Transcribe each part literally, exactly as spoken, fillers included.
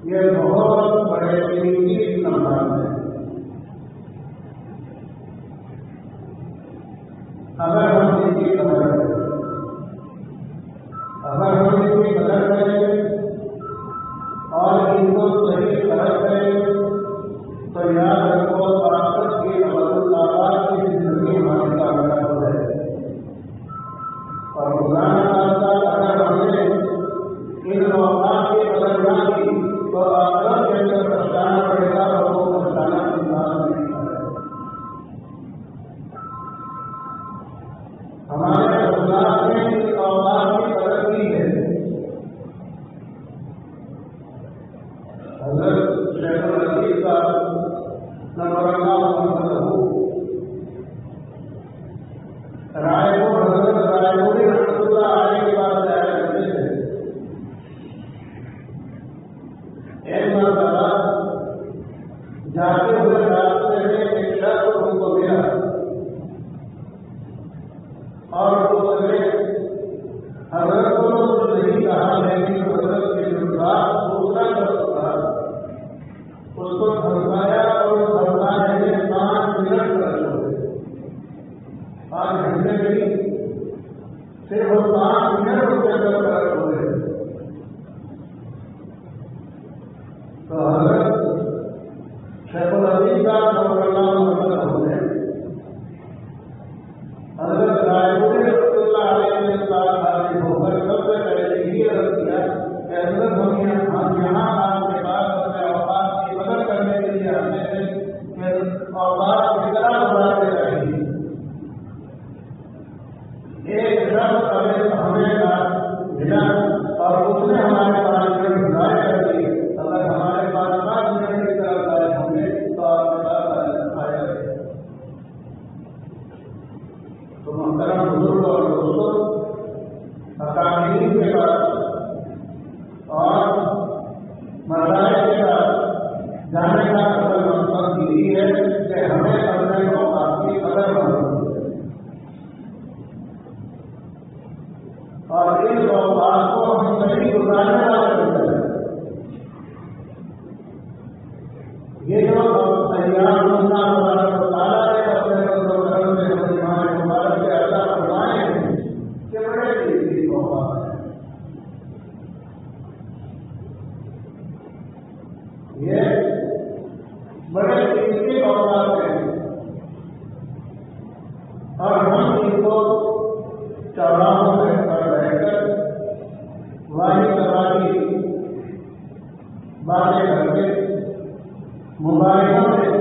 یہ بہت بڑے قیمتی نمبر ہے. اگر ہم ان کی قدر کریں اگر ہم ان کی قدر کریں اور ان کو صحیح فرق کریں تو یاد رکھو طاقت کی عبد اللہ کی زندگی ہماری کامیاب ہے. اور روزانہ اگر ہم نے ان اوقات کی قدر نہ کی تو آخرت کے اندر پچھتانا پڑے گا اور وہ پچھتانا انسان نہیں ہے. ہمارے اللہ نے ان اوقات کی قدر کی ہے. حضرت شیخ العزیز صاحب نور اللہ محمد رائے کو حضرت رائے کو رحمۃ اللہ علیہ کے پاس جایا کرتے تھے. ایک مرتبہ جاتے ہوئے راستے میں ایک شخص ان کو ملا اور وہ بولے حضرت کو کچھ نہیں کہا لیکن حضرت کے جذبات دوسرا شخص تھا اس کو دھمکایا اور دھمکانے میں پانچ منٹ خرچ ہو گئے. پانچ گھنٹے میں صرف وہ پانچ منٹ اس کے اندر خرچ ہو گئے. تو حضرت شیخ العزیز صاحب نور اللہ محمد ہوتے حضرت رائے رحمۃ اللہ علیہ کے ساتھ حاضر ہو کر سب سے پہلے یہ عرض کیا کہ حضرت ہم یہاں آپ کے پاس اپنے اوقات کی قدر کرنے کے لیے آتے ہیں کہ اوقات کی طرح گزارنے چاہیے. ایک شخص ہمیں ملا اور اس نے ہمارے پانچ منٹ ضائع کر دیے. اگر ہمارے پاس پانچ منٹ کی طرح ضائع ہوں گے تو آپ کے پاس آیا ہے. تو محترم بزرگ اور دوستوں اکادمین کے بعد اور مذاہب کے بعد جانے کا اصل مقصد یہی ہے کہ ہمیں اپنے اوقات کی قدر معلوم ہے اور اس اوقات کو ہم صحیح گزارنے والا کرتے ہیں. یہ جو تیار ہونا ہمارا مطالعہ ہے اپنے گھروں میں ہمارے مبارک کے اللہ فرمائے ہیں کہ بڑے قیمتی اوقات ہیں. یہ بڑے قیمتی اوقات ہیں اور ہم ان کو چوراہوں پر رہ کر والی سواری باتیں کر کے موبائلوں میں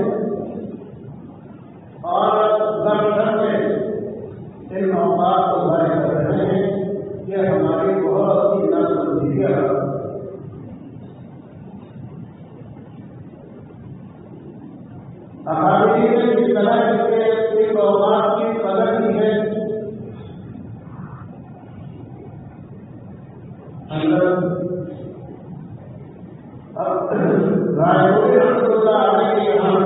اور دفتر میں ان اوقات کو ضائع کر رہے ہیں. یہ ہماری بہت سی ناسمجھی ہے. احادیث میں جس طرح کے ان اوقات کی قدر کی ہے رائے رحمۃ اللہ علیہ کے یہاں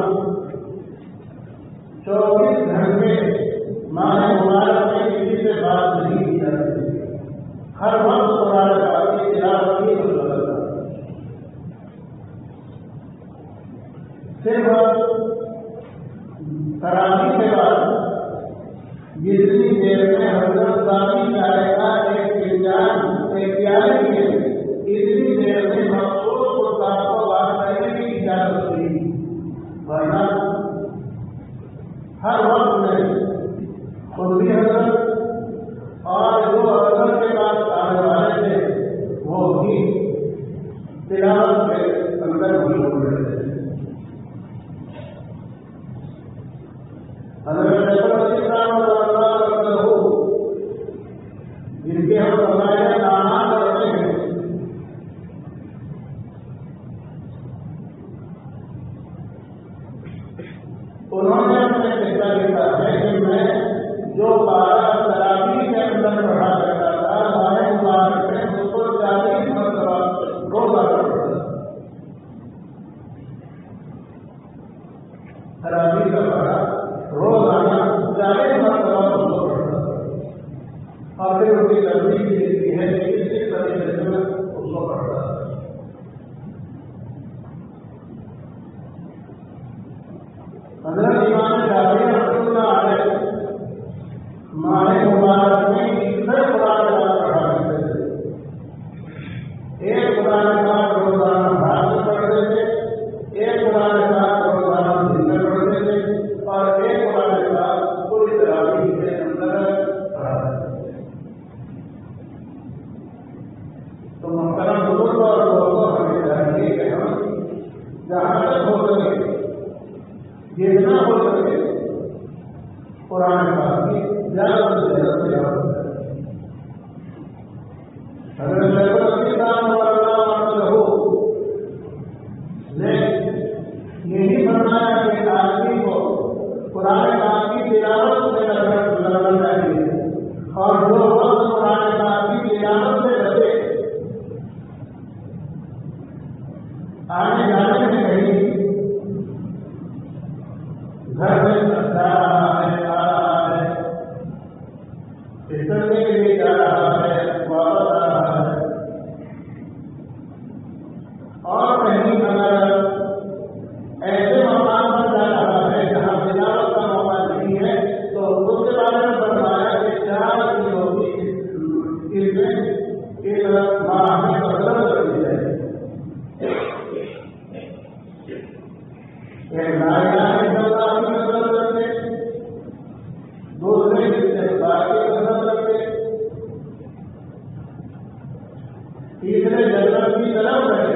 چوبیس گھنٹے ماہ مبارک میں کسی سے بات نہیں کی جاتی. ہر وقت قرآن پاک کی تلاوت ہی ہو رہا تھا. صرف تراویح کے بعد جتنی دیر میں حضرت ثانی چائے کا ایک انجام ایک پیالے کے اتنی دیر میں مخصوص استاد کو بات کرنے کی اجازت ہوئی. ورنہ ہر وقت میں خود بھی حضرت اور جو حضرت کے پاس آنے والے تھے وہ بھی تلاوت کے اندر بھی ہو رہے تھے. حضرت جن کے ہم فضائل اعمال کرتے ہیں انہوں نے اپنے فیصلہ لکھا ہے کہ میں جو بارہ تراویح کے اندر پڑھا کرتا تھا ہمارے مبارک میں اس کو چالیس مرتبہ روزہ کرتا تھا. تراویح کا پڑھا روزانہ چالیس مرتبہ اس کو پڑھتا تھا اور پھر ان کی ترتیب لکھتی ہے کہ کس طریقے سے اس کو پڑھتا تھا. حضرت امام شافعی رحمۃ اللہ علیہ ماہ مبارک میں اتنے قرآن پاک پڑھا کرتے تھے. ایک قرآن پاک روزانہ رات میں پڑھتے تھے، ایک قرآن پاک روزانہ دن میں پڑھتے تھے، اور ایک قرآن پاک پوری تراویح کے اندر پڑھاتے تھے. تو محترم بزرگ اور لوگوں ہمیں چاہیے کہ ہم جہاں تک ہو سکے جتنا ہو سکے قرآن پاک کی زیادہ سے زیادہ تلاوت کریں. حضرت شیخ الاسلام نے یہی فرمایا کہ آدمی کو قرآن پاک کی تلاوت میں لگنا چاہیے، اور جو وقت قرآن پاک کی تلاوت سے بچے آنے جانے میں کہیں گھر میں جا رہا ہے، آ رہا ہے، کرنے کے لیے جا رہا ہے، واپس آ رہا ہے، اور کہیں اگر ایسے مقام پر جا رہا ہے جہاں تلاوت کا موقع نہیں ہے تو اس کے بارے میں فرمایا کہ چار چیز ہوتی اس میں ایک ماہ میں کثرت کرنی چاہیے. ایک لا الہ الا اللہ کی کثرت کرتے، دوسرے استغفار کی کثرت کرتے، تیسرے جنت کی طلب کرتے،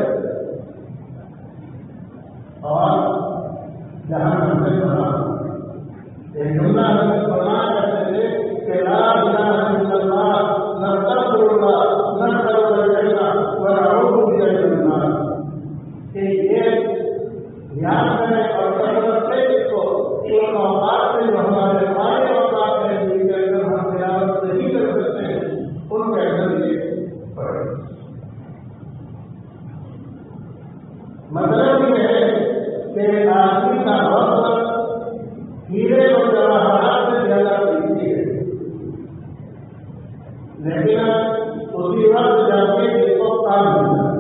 اور جہاں ہم نے پڑھا ایک جملہ ہم نے پڑھا کرتے تھے کہ لا الہ الا اللہ نستغفر اللہ ندخل الجنہ ونعوذ بک من النار. کہ یہ یاد کریں اور کثرت سے اس کو ان اوقات میں جو ہمارے سارے اوقات ہیں جن کے اندر ہم تلاوت نہیں کر سکتے ہیں ان کے اندر یہ پڑھیں. مطلب یہ ہے کہ آدمی کا وقت ہیرے اور جواہرات سے زیادہ قیمتی ہے، لیکن اسی وقت جا کے اس کو کام ملتا ہے.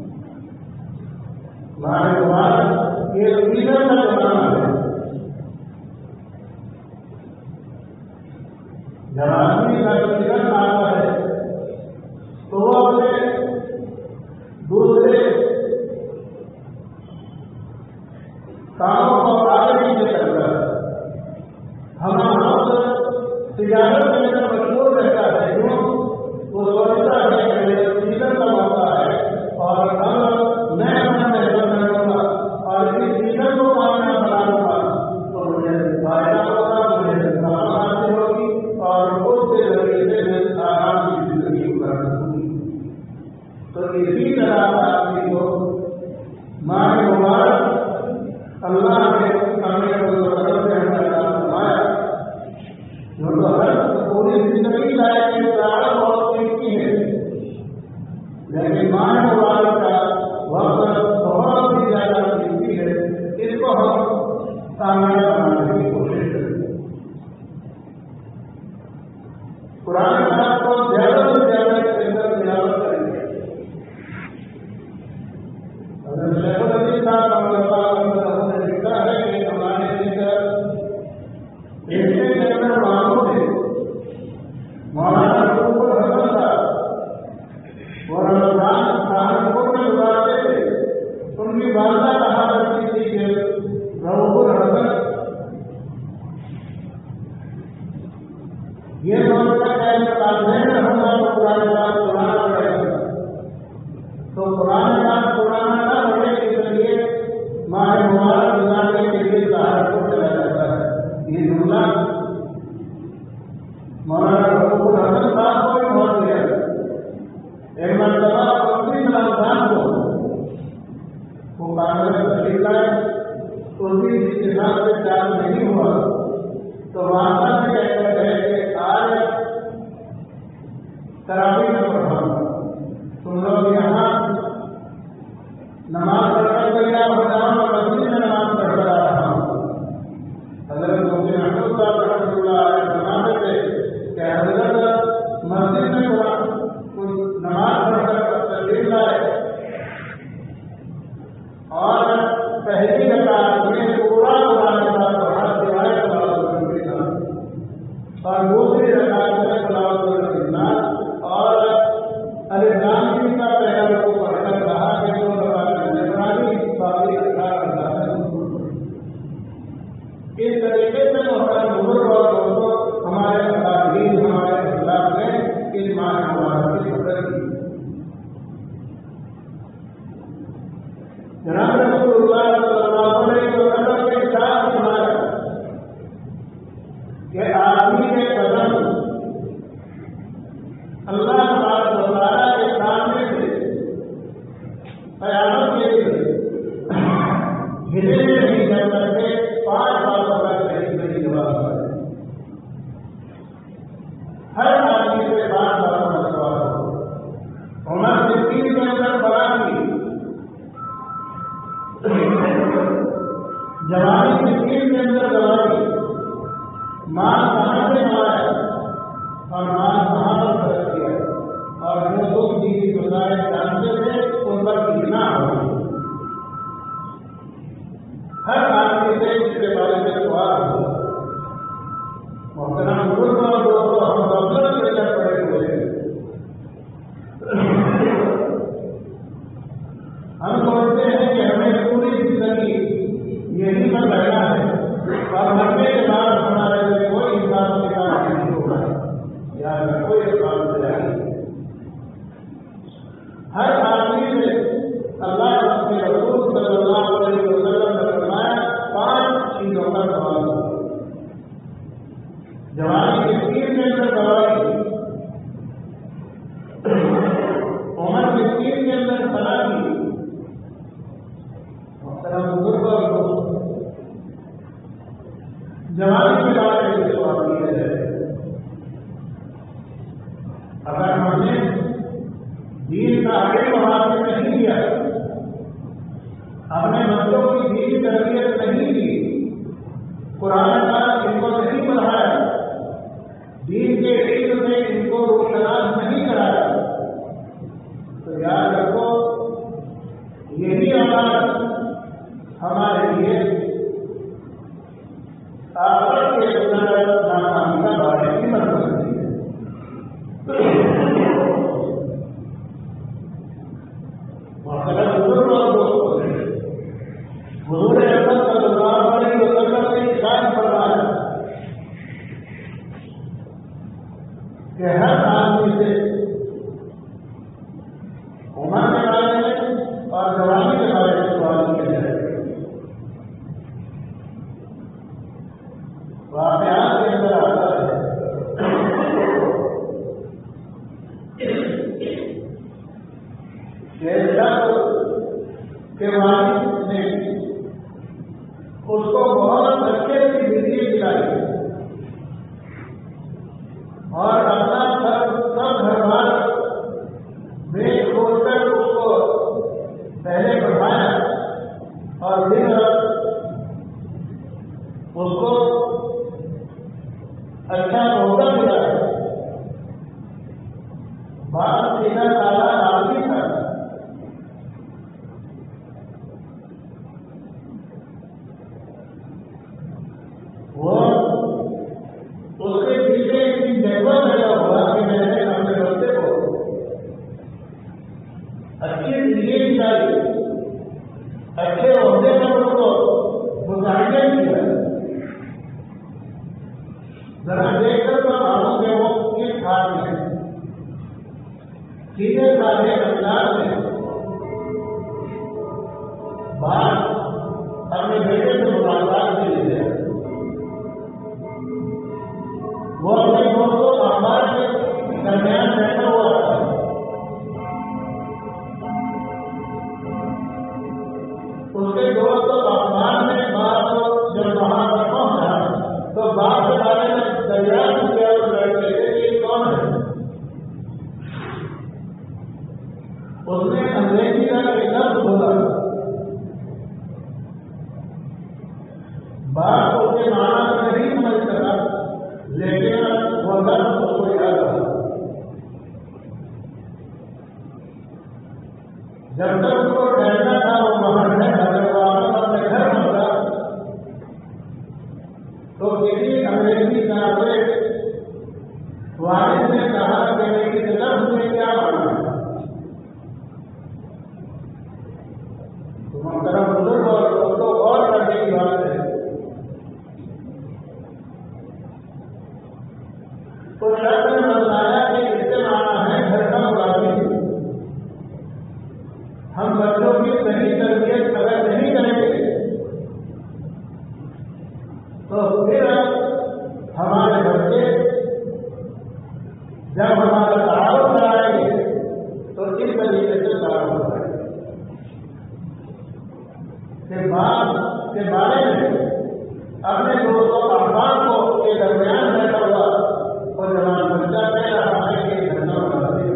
ہمارے بعد یہ سیزن کا زمانہ ہے. جب آدمی کا سیزن آتا ہے تو وہ اپنے دوسرے کاموں کو آگے نہیں کرتا ہے. ہمارا وقت تجارت کے اندر مشغول رہتا ہے، کیوں؟ وہ سوچتا ہے کہ میرے سیزن کا موقع ہے اور اب میں اپنا محنت کروں گا اور اس سیزن کو پانا بناؤں گا تو مجھے فائدہ ہوگا، مجھے کام حاصل ہوگی اور اس کے ذریعے سے میں آرام کی زندگی گزار سکوں گی. تو اسی طرح آدمی کو ماہ مبارک اللہ نے ہمیں فرمایا جو تو ہر پوری زندگی لائق کی تعلق بہت قیمتی ہے، لیکن ماہ مبارک کا وقت بہت ہی زیادہ قیمتی ہے. اس کو ہم کامیاب بنانے کی کوشش کریں. قرآن پاک کو زیادہ سے زیادہ اس کے اندر تلاوت کریں گے. حضرت شیخ الاسلام رحمۃ اللہ علیہ نے لکھا ہے کہ ہمارے ایسے کے اندر معلوم ہے مولانا حسن صاحب اور رمضان سہارنپور میں گزارتے تھے. ان کی والدہ کہا کرتی تھی کہ رؤوف الحسن یہ سوچتا ہے کہ تاجرین رحمہ کو قرآن پاک سنانا پڑے گا تو قرآن پاک سنانا نہ پڑے اس لیے ماہ مبارک گزارنے کے لیے سہارنپور چلا جاتا ہے. یہ جملہ مولانا رؤوف الحسن صاحب کو بھی بہت دیا. ایک مرتبہ اسی رمضان کو وہ کانگریس تشریف لائے، اسی اجتماع سے چارج نہیں ہوا تو وہاں سے کہتے ہیں کہ آج تراویح میں پڑھاؤں گا، تم لوگ یہاں نماز پڑھ کر تیار ہو جاؤ اور مسجد میں نماز پڑھ کر آ رہا ہوں. حضرت مفتی محمود صاحب رحمۃ اللہ علیہ فرماتے تھے کہ حضرت مسجد میں نماز پڑھ کر تشریف لائے اور پہلی رکعت میں پورا قرآن پاک نے تلاوت کرنا اور الزام کا پہلا کو پڑھ کر کہا کہ جو اس طریقے سے بزرگ اور دوستوں ہمارے اساتذہ ہمارے اسلام نے اس ماہ مبارک کی قدر کی. جناب رسول اللہ صلی اللہ علیہ وسلم کے ساتھ سنایا کہ آدمی کے قدم اللہ تبارک و تعالیٰ کے سامنے سے قیامت کے لیے ہلے میں نہیں جا سکتے. پانچ سالوں تک صحیح صحیح جواب ہے. ہر آدمی سے پانچ سالوں کا سوال ہو. عمر صدیق کے اندر بڑا کی جوانی صدیق کے اندر گواہی مال کہاں سے کمایا اور مال کہاں پر خرچ کیا اور جو دکھ کی گزارے جانتے تھے ان پر کتنا ہو. ہر آدمی سے اس کے بارے میں سوال ہو. محترم بزرگ اور دوستوں ہم غفلت لے کر پڑے ہوئے ہیں. ہم سوچتے ہیں کہ ہمیں پوری زندگی یہی پر رہنا ہے اور مرنے کے بعد ہمارے لیے کوئی انسان کے کام نہیں ہوگا یا کوئی کام نہیں. ہر آدمی سے اللہ کے رسول صلی اللہ علیہ وسلم نے فرمایا پانچ چیزوں کا سوال ہو. جوانی کے تین کے اندر گواہی, عمر کے تین کے اندر سلامی, بزرگ اور جوانی کے بارے میں سوال کیا جائے. اگر ہم نے دین کا آگے حاصل نہیں کیا, ہم نے بچوں کی دینی تربیت نہیں کی, قرآن کا ان کو نہیں پڑھایا, دین کے علم سے ان کو روشناس نہیں کرایا, تو یاد رکھو یہی عمل ہمارے لیے آخرت کے اندر ناکامی کا باعث بھی بن سکتی ہے. بزرگ اور دوستوں سے حضور اکرم صلی اللہ علیہ وسلم نے ارشاد فرمایا کہ ہر آدمی سے عمر کے بارے میں اور جوانی کے بارے میں سوال کیا جائے. واقعات کے اندر آتا ہے کہ والد نے اس کو بہت اچھے کی زندگی دلائی اور اپنا سب سب گھر بار بیچ کھول کر اس کو پہلے بڑھایا اور دن رات اس کو اچھا عہدہ دلایا. بات سیدھا سادہ آدمی تھا, وہ اس کے پیچھے اتنی جذبہ پیدا ہوا کہ میں نے اپنے بچے کو اچھی زندگی دلائی, اچھے عہدے پر اس کو متعین کیا. ذرا دیکھ کر تو معلوم ہے وہ کس حال میں سیدھے سادے انداز میں بات اپنے بیٹے سے ملاقات کے لیے وہ اپنے دوستوں اخبار کے درمیان بیٹھا ہوا تھا. اس کے دوست اخبار میں بات جب وہاں پر پہنچا تو بات کے بارے میں دریافت کیا اور لڑکے کہ یہ کون ہے. اس نے انگریزی کا ایک لفظ بولا, بات اس کے معنی نہیں سمجھ سکا لیکن وہ لفظ اس کو یاد رہا. جب تک اس کو ٹھہرنا تھا وہ وہاں ہے, اگر وہ محترم بزرگ اور دوستوں غور کرنے کی بات ہے. تو شخص نے بتایا کہ اس سے مانا ہے گھر کا ملازم. ہم بچوں کی صحیح تربیت اگر نہیں کریں گے تو پھر ہمارے بچے جب ہمارا تعارف کرائیں گے تو اس طریقے سے تعارف ہو جائے گا کہ باپ کے بارے میں اپنے دوستوں احباب کو کے درمیان بیٹھا ہوا اور جوان بچہ کہہ رہا ہے کہ گھٹنا بنا دے.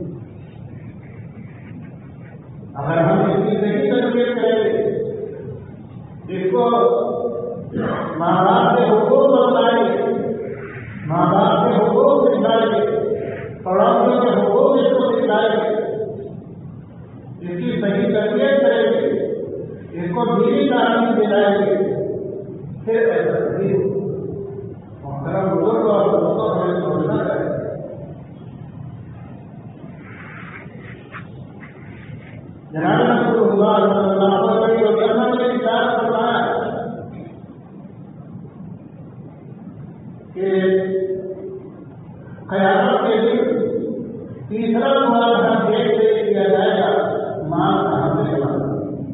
اگر ہم اس کی صحیح تربیت کریں گے، اس کو ماں باپ کے حقوق بتائیں گے، ماں باپ کے حقوق سکھائیں گے، پڑوسیوں کے حقوق اس کو سکھائیں گے، اس کی صحیح تربیت کریں گے، اس کو دینی تعلیم دلائیں گے، پھر ایسا نہیں ہو. محترم بزرگ اور دوستوں ہمیں سمجھنا چاہیے. جناب رسول اللہ صلی اللہ علیہ وسلم نے ارشاد فرمایا کہ قیامت کے دن تیسرا سوال ہر ایک سے کیا جائے گا، مال کہاں سے کمانا.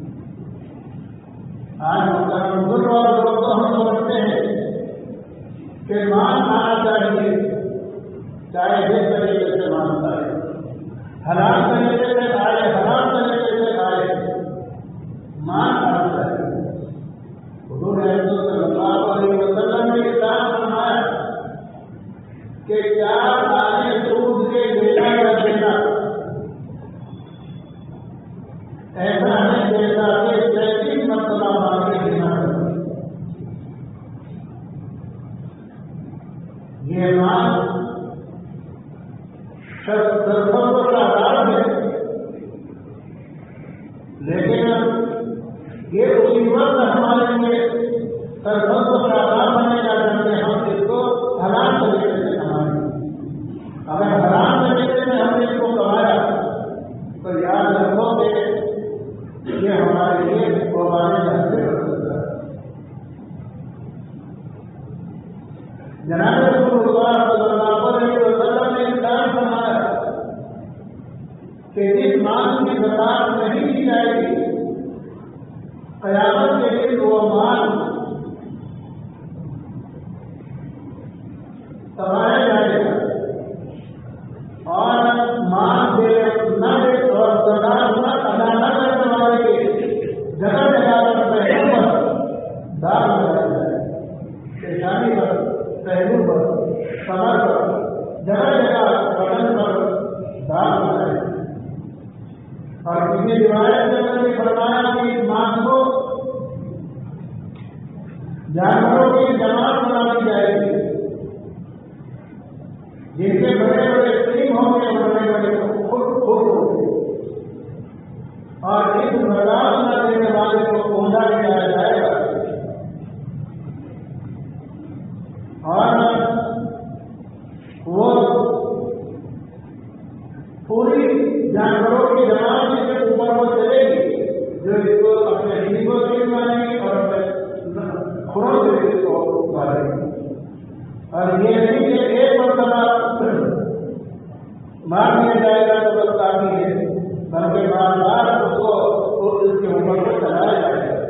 آج محترم بزرگ اور دوستوں ہم سمجھتے ہیں کہ مال آنا چاہیے، چاہے جس طریقے سے مال آئے، حلال طریقے سے آئے، حرام طریقے سے آئے، مال آنا چاہیے. حضور صلی اللہ علیہ وسلم نے ارشاد فرمایا کہ چار آنے سود کے دینا یا دینا ایسا ہے جیسا کہ تینتیس مرتبہ مانگے دینا. یہ مال سرفر کا آدھار ہے، لیکن یہ اسی وقت ہمارے لیے سرفر کا آدھار بنے گا جب ہم اس کو حلال طریقے سے کمائیں. اگر حرام طریقے سے ہم نے اس کو کمایا تو یاد رکھو کہ یہ ہمارے لیے قربانی رکھتے ہو سکتا ہے. جناب رسول اللہ صلی اللہ علیہ وسلم نے ارشاد فرمایا کہ جس مال کی زکات نہیں دی جائے گی، قیامت کے دن وہ مال کمایا جائے گا اور مال دے نہ دے اور زکات نہ ادا نہ کرنے والے کے جگہ جگہ پر پہلو پر داغ لگایا جائے گا، پیشانی پر، پہلو پر، کمر پر، جگہ جگہ بدن پر داغ لگایا جائے. اور کسی روایت میں نے فرمایا کہ اس مال کو جانوروں کی جماعت بنا دی جائے گی، جن کے بڑے بڑے سیم ہوں گے، بڑے بڑے خود خود ہوں گے، اور اس برداشت نہ دینے والے کو پہنچا دیا جائے گا. اور وہ پوری جانوروں کی جماعت جس کے اوپر وہ چلے گی، جو اس کو اپنے ہندو سے مارے گی اور اپنے خوروں سے اس کو مارے گی. اور یہ نہیں کہ ایک مرتبہ مار دیا جائے گا تو بس کافی ہے، بلکہ بار بار اس کو اس کے اوپر کو چلایا جائے گا.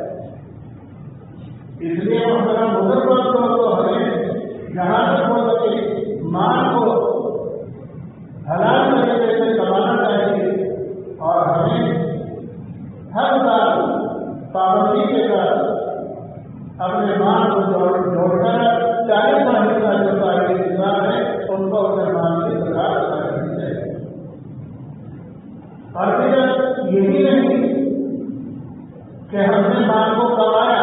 اس لیے محترم بزرگوں کو ہمیں جہاں تک ہو سکے مال کو حلال طریقے سے کمانا چاہیے، اور ہمیں ہر سال پابندی کے ساتھ اپنے مال کو جوڑ کر چالیس کا حصہ جو سارے انسان ہے ان کو اپنے مال کی زکات ادا کرنی چاہیے. اور پھر یہی نہیں کہ ہم نے مال کو کمایا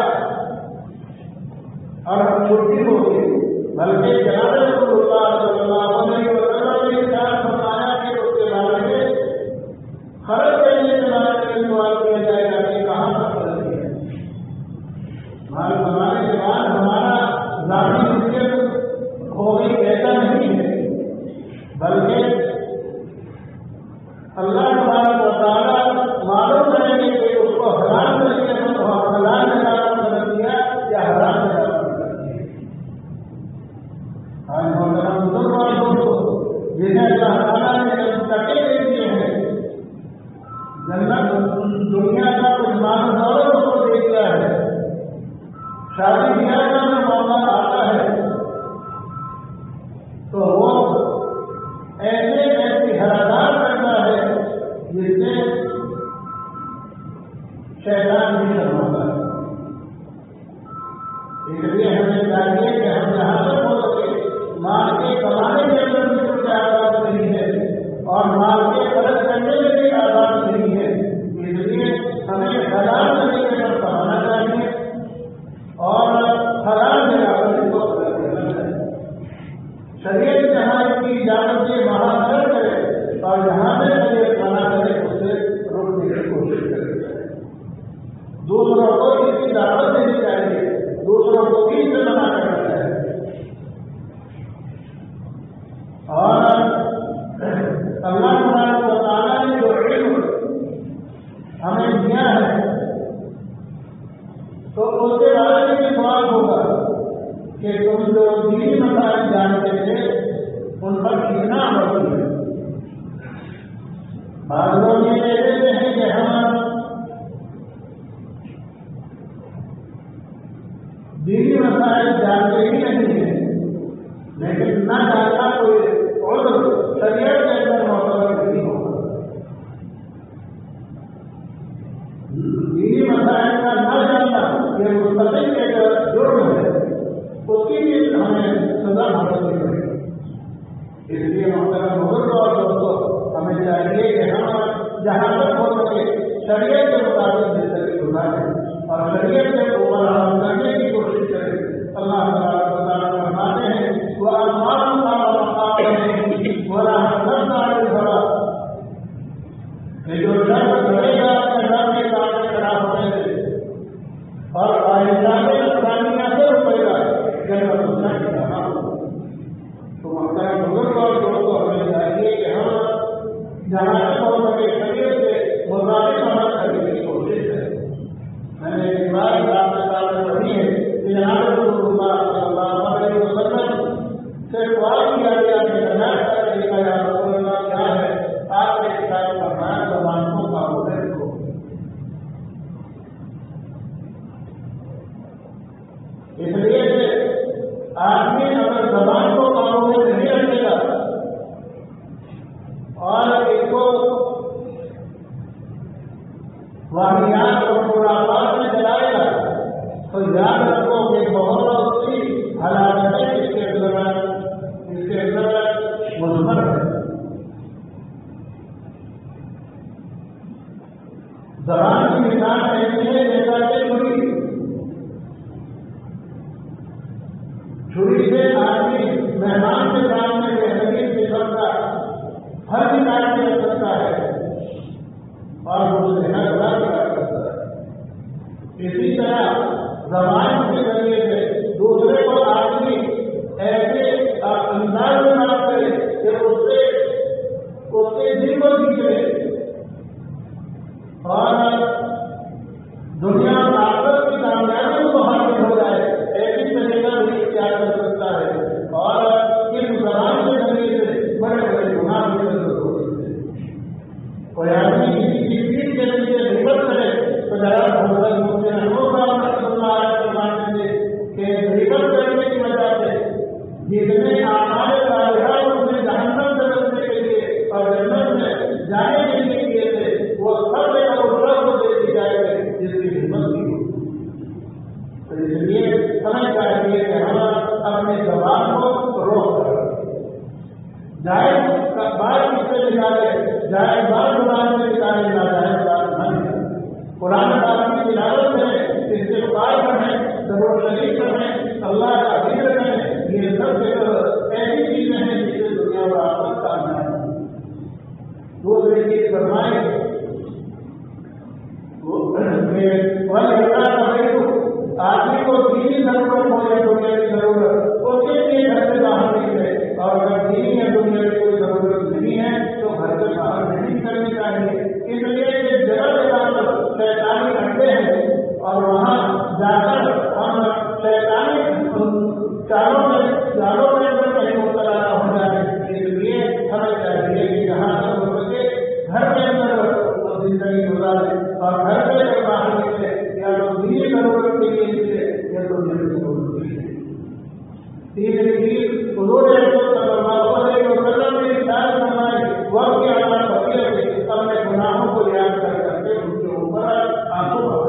اور ہم چھٹی ہو گئی، بلکہ جناب رسول اللہ صلی اللہ علیہ وسلم نے ارشاد فرمایا کہ اس کے بارے میں خرچ کرنے کے بارے میں سوال کیا جائے گا کہ کہاں پر خرچ کیا ہے. مال کمانے کے بعد ہمارا ذاتی ملکیت ہو گئی ایسا نہیں ہے، بلکہ اللہ تبارک و تعالیٰ معلوم کریں گے کہ اس کو حلال شیطان بھی شرماتا ہے. اس لیے ہمیں چاہیے کہ ہم جہاں تک ہو سکے مال کے کمانے کے اندر بھی کچھ آزاد نہیں ہے اور مال کے خرچ کرنے میں بھی آزاد نہیں ہے. اس لیے ہمیں حلال طریقے پر کمانا چاہیے اور حلال جگہ پر اس کو خرچ کرنا چاہیے. شریعت جہاں اس کی اجازت سے وہاں خرچ کرے اور جہاں سے شریعت منع کرے اس سے روکنے کی کوشش کرے. دوسروں کو اس کی دعوت دینی چاہیے, دوسروں کو بھی سے منع کرنا چاہیے. اور اللہ تبارک و تعالیٰ نے جو علم ہمیں دیا ہے تو اس کے بارے میں بھی سوال ہوگا کہ تم جو دینی مسائل جانتے تھے ان پر کتنا عمل ہے. بعض لوگ یہ کہتے ہیں کہ ہم دینی مسائل جانتے ہی نہیں ہیں, لیکن نہ جاننا کوئی اور شریعت کے اندر معتبر نہیں ہوگا. دینی مسائل کا نہ جاننا یہ مستقل کے جرم ہے, اس کی بھی ہمیں سزا بھگتنی پڑے گی. اس لیے محترم بزرگ اور دوستوں ہمیں چاہیے کہ ہم جہاں تک ہو سکے شریعت کے مطابق زندگی گزاریں اور شریعت کے اوپر عمل کرنے کی کوشش کریں. اللہ تبارک و تعالیٰ فرماتے ہیں وہ آسمان کا بولا جو شخص کرے گا اپنے رب کے سامنے کھڑا ہونے سے اور آئندہ میں اسلامیہ سے رکے گا جنت سوچنا کی کہا. تو محترم بزرگ اور دوستوں ہمیں چاہیے کہ ہم جہاں تک ہو سکے شریعت سے مطابق عمل کرنے کی کوشش کریں. میں نے ایک بار آپ کے سامنے پڑھی ہے کہ جناب رسول اللہ صلی اللہ علیہ وسلم سے سوال کیا گیا کہ نجات کا طریقہ یا رسول اللہ کیا ہے. آپ نے کتاب فرمایا زبان کو قابو میں رکھو. اس لیے کہ آدمی اگر زبان کو قابو میں نہیں رکھے گا اور اس کو واقعات اور خرافات میں چلائے گا تو یاد رکھو کہ بہت سی حالاتیں اس کے اندر اس کے اندر مثبت ہے. زبان کی مثال ایسی ہے جیسا کہ چھری چھری سے آدمی مہمان کے سامنے بہترین قسم کا ہر کتاب کے رکھ سکتا ہے اور وہ لینا بڑا کر سکتا ہے. اسی طرح زبان کے ذریعے سے دوسرے کو آدمی ایسے انداز میں بات کرے کہ اس سے اس کے دل کو کھینچ لے اور دنیا اور آخرت کی کامیابی کو حاصل ہو جائے. ایسی طریقہ بھی اختیار کر سکتا ہے اور اس زبان کے ذریعے سے بڑے بڑے گناہ بھی ہو سکتے ہیں. کوئی آدمی کسی کی پیٹ کے ذریعے غیبت کرے تو ذرا کہ غیبت کرنے کی وجہ سے جتنے اعمال صالحات اس نے جہنم سے بچنے کے لیے اور جنت میں جانے کے لیے کیے تھے وہ سب اس کو دے دی جائے گی جس کی ہمت کی ہو. تو اس لیے ہمیں چاہیے کہ ہم اپنے زبان کو روک کر جائز بات کس سے نکالے, جائز بات زبان سے نکالے, نہ جائز بات نہ نکالے. قرآن پاک کی تلاوت کریں, استغفار کریں, ضرور شریف کریں, اللہ کا ذکر کریں. یہ سب ایسی چیزیں ہیں جس سے دنیا اور آخرت کا آنا ہے. دوسری چیز فرمائیں آدمی کو دینی ضرورت ہو یا دنیا کی ضرورت اس کے لیے گھر سے باہر نکلے, اور اگر دینی یا دنیا کی کوئی ضرورت نہیں ہے تو گھر سے باہر نہیں نکلنی چاہیے. اس لیے کہ جگہ جگہ پر شیطانی اڈے ہیں اور وہاں جا کر ہم شیطانی چالوں میں جالوں کے اندر کہیں مبتلا نہ ہو جائے. اس لیے ہمیں چاہیے کہ جہاں تک ہو سکے گھر کے اندر زندگی گزارے اور گھر سے اگر باہر نکلے یا تو دینی ضرورت کے لیے نکلے یا تو دینی ضرورت کے لیے. تیسری چیز حضور صلی اللہ علیہ وسلم نے ارشاد فرمایا وقت کے اعلیٰ فقیر سے اپنے گناہوں کو یاد کر کر کے ان کے اوپر آنسو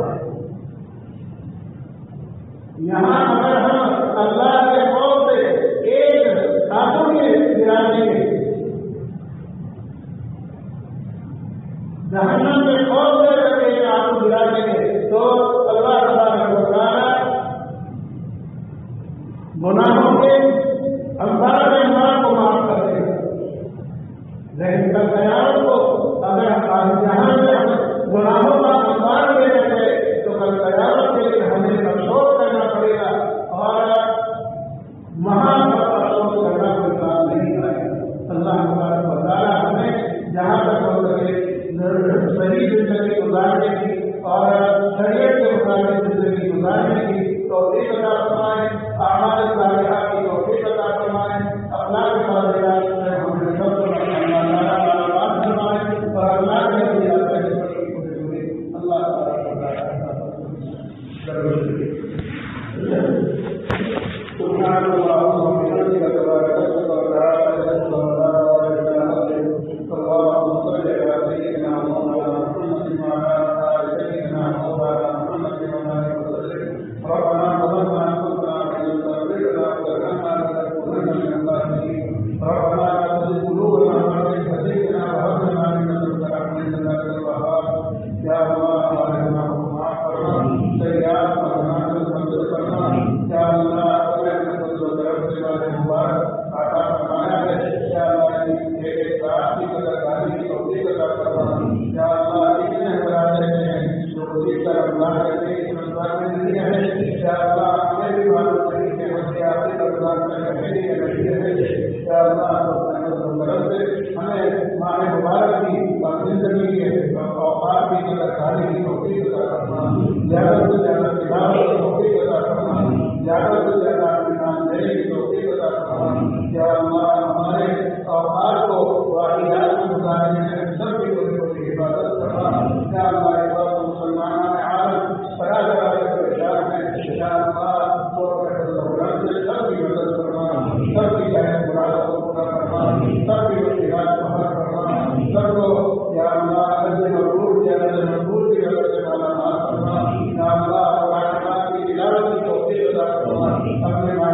گزارنے کی توفیق عطا فرمائے، اعمال صالحہ کی توفیق عطا فرمائے، اخلاق صالحات سے ہمیں سب کو بات فرمائے اور اللہ کے لیے اللہ سبحان اللہ وبحمدہ تبارک اسمک وتعالى جدک ولا اله الا انت اللهم صل على سيدنا محمد وعلى ال سيدنا محمد ربنا ظلمنا انفسنا وان لم تغفر لنا وترحمنا لنكونن من الخاسرين ربنا لا تزغ قلوبنا بعد إذ هديتنا وهب لنا من لدنك رحمة إنك أنت الوهاب يا الله علمنا معاف فرما سيئات وحسنات المنزل فرما يا الله ہمیں ماہ مبارک کی زندگی کے اوقات کی قدر کاری کی توفیق عطا فرما، زیادہ سے زیادہ تلاوت کی توفیق عطا فرما، زیادہ سے زیادہ ایمان لینے کی توفیق عطا فرما۔ یا اللہ ہمارے اوقات کو واقعات کو گزارنے میں سب کی توفیق کی حفاظت فرما۔ یا اللہ ایک بار مسلمان عالم طرح طرح کے پریشان ہیں، یا اللہ تو سے سب کی مدد فرما، سب کی جائز مراد کو پورا فرما، سب کی وسیلات کو حل فرما، سب کو یا اللہ حج مقبول یا حج مقبول کی وجہ سے مالا مال فرما۔ یا اللہ قرآن پاک کی تلاوت کی توفیق عطا فرما، اپنے